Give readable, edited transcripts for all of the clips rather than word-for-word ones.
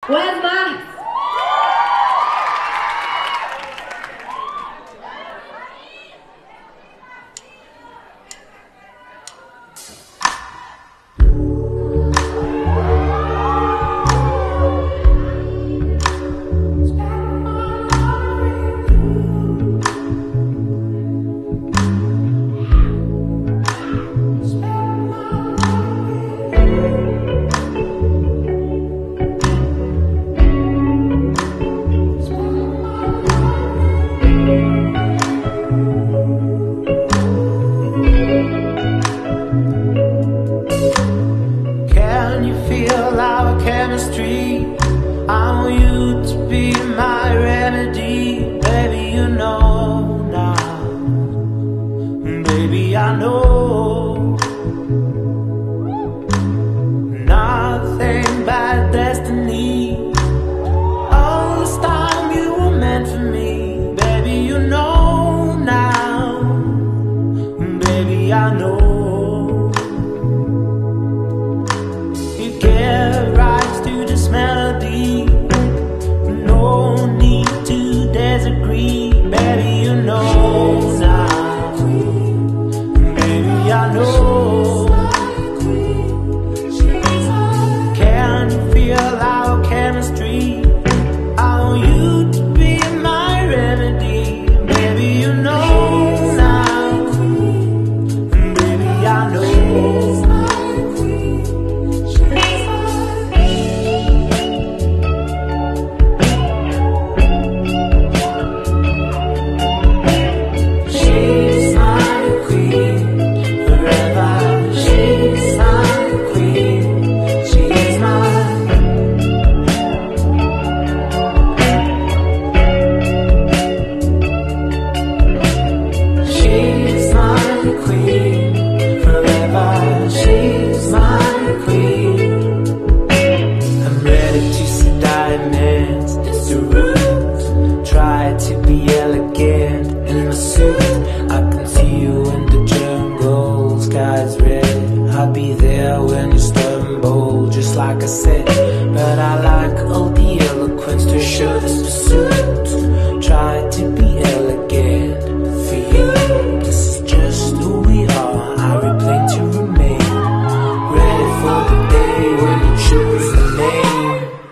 Where's Max? Can you feel our chemistry? I want you to be my remedy. Baby, you know now. Baby, I know nothing but destiny. All this time you were meant for me. Baby, you know now. Baby, I know. Give rise to this melody. No need to disagree. Baby, you know now. Baby, I know. Can you feel our chemistry? I want you to be my remedy. Baby, you know now. Baby, I know. Try to be elegant in my suit. I can see you in the jungle, sky's red. I'll be there when you stumble, just like I said. But I like all the eloquence to show this pursuit. Try to be elegant for you. This is just who we are. I replay to remain ready for the day when you choose the name.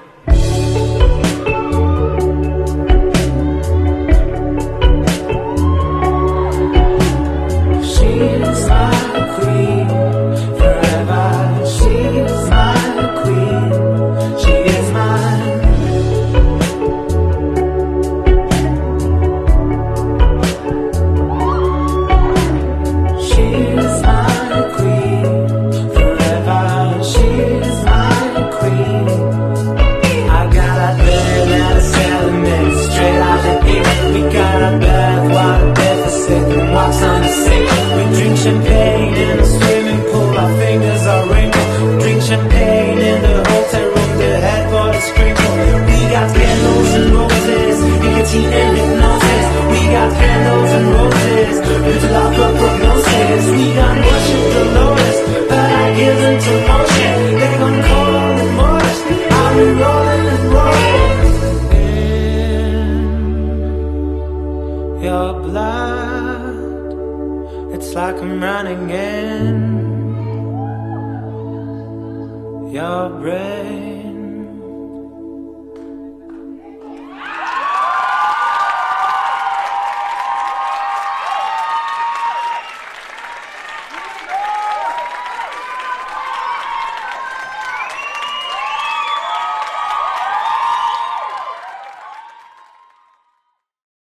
Champagne in a swimming pool, our fingers are wrinkled. Drink champagne in the hotel room, the headboard is sprinkled. We got candles and roses, nicotine and hypnosis. We got candles and roses, little love of prognosis. We got worship the lowest, but I give them to motion. They gon' call on the most, I'll be rolling and rolling in your blood. It's like I'm running in your brain.